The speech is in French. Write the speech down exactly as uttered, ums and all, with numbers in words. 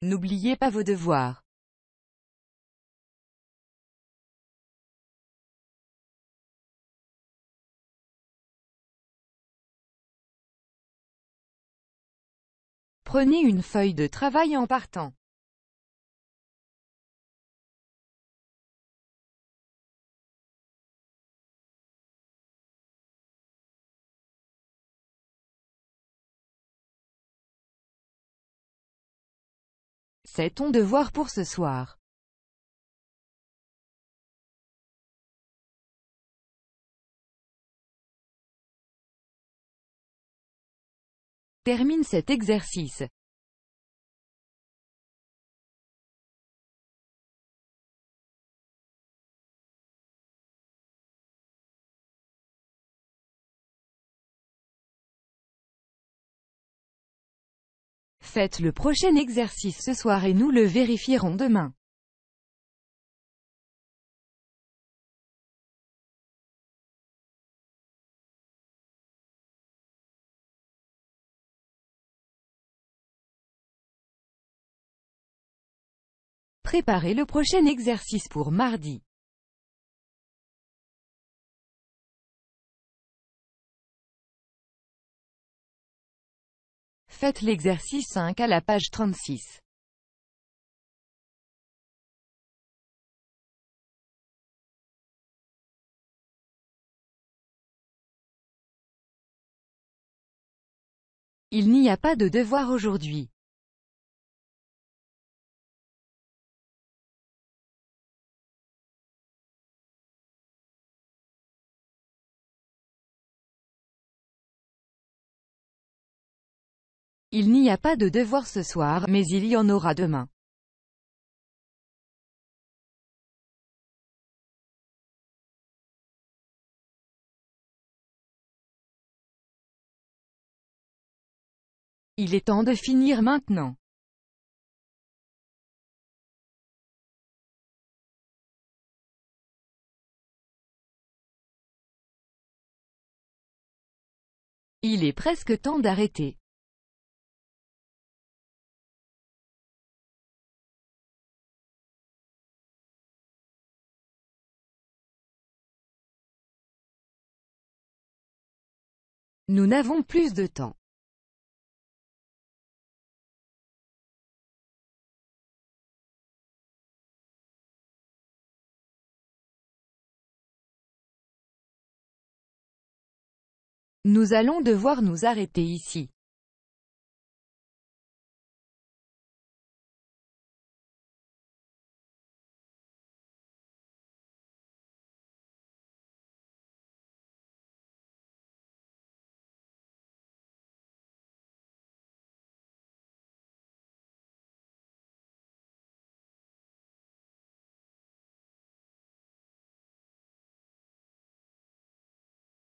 N'oubliez pas vos devoirs. Prenez une feuille de travail en partant. C'est ton devoir pour ce soir. Termine cet exercice. Faites le prochain exercice ce soir et nous le vérifierons demain. Préparez le prochain exercice pour mardi. Faites l'exercice cinq à la page trente-six. Il n'y a pas de devoir aujourd'hui. Il n'y a pas de devoir ce soir, mais il y en aura demain. Il est temps de finir maintenant. Il est presque temps d'arrêter. Nous n'avons plus de temps. Nous allons devoir nous arrêter ici.